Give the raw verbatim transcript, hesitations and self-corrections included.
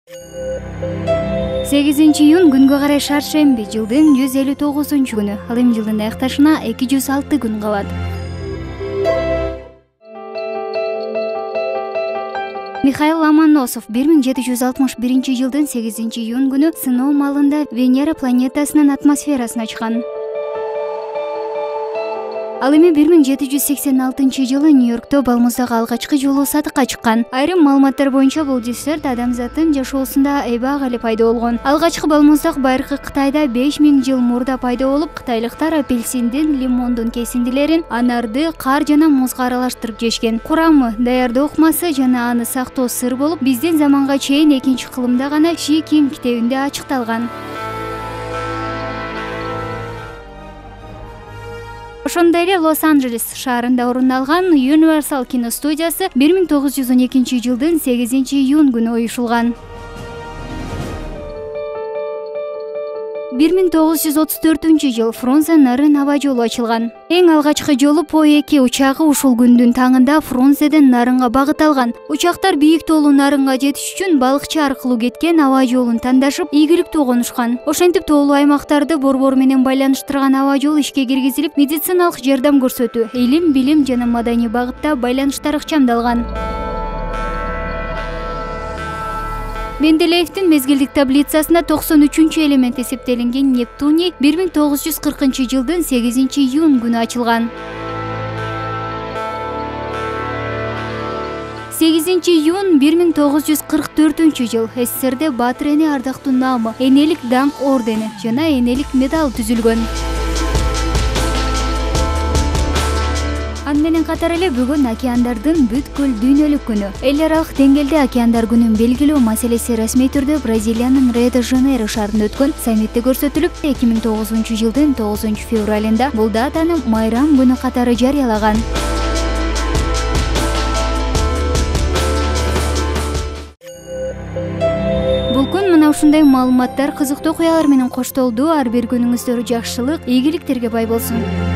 сегизинчи июнь күнгө карай шаршемби, жылдын жүз элүү тогузунчу күнү. Ал эми жылдын аякташына эки жүз алты күн калат. Михаил Ломоносов бир миң жети жүз алтымыш биринчи жылдын сегизинчи июнь күнү сыноо маалында Венера планетасынын атмосферасына чыккан. Ал эми бир миң жети жүз сексен алтынчы жылы Нью-Йоркто балмуздагы алгачкы жолу сатыкка чыккан. Айрым маалыматтар боюнча бул десерт адамзаттын жашоосунда эбак эле пайда болгон. Алгачкы балмуздак байыркы Кытайда беш миң жыл мурда пайда болуп, кытайлыктар апельсиндин, лимондун кесиндилерин, анарды, кар жана музга аралаштырып жешкен. Курамы, даярдоо ыкмасы жана аны сактоо сыр болуп, биздин заманга чейин экинчи кылымда гана Ши Ким китебинде ачыкталган. Ошондой эле Лос-Анджелес шаарында орун алган Universal киностудиясы бир миң тогуз жүз он экинчи жылдын сегизинчи июнь күнү уюшулган. бир миң тогуз жүз отуз төртүнчү жыл Фрунзе нарын аба жолу ачылган. Эң алгачкы жолу По эки учагы ушул күндүн таңында Фрунзеден Нарынга багыт алган. Учактар бийик тоолуу Нарынга жетиш үчүн балыкчы аркылуу кеткен аба жолун тандашып, ийгиликтүү конушкан. Ошентип тоолуу аймактарды борбор менен байланыштырган аба жол ишке киргизилип, медициналык жардам көрсөтүү, илим, билим жана маданий багытта байланыштар ыкчамдалган. Менделеевдин мезгилдик таблицасында токсон үчүнчү элемент эсептелинген Нептуний бир миң тогуз жүз кыркынчы жылдын сегизинчи июнь күнү ачылган. сегизинчи июнь бир миң тогуз жүз кырк төртүнчү жыл СССРде Баатыр эне ардактуу наамы, энелик даңк ордени жана энелик медал түзүлгөн. Аны менен катар эле бүгүн океандардын бүткүл дүйнөлүк күнү. Эл аралык деңгээлде океандар күнүн белгилөө маселеси расмий түрдө Бразилиянын Рио-де-Жанейро шаарында өткөн саммитте көрсөтүлүп, эки миң тогузунчу жылдын тогузунчу февралында бул датаны майрам күнү катары жарыялаган. Бул күн мына ушундай маалыматтар, кызыктуу окуялар менен коштолду. Ар бир күнүңүздөр жакшылык, ийгиликтерге бай болсун.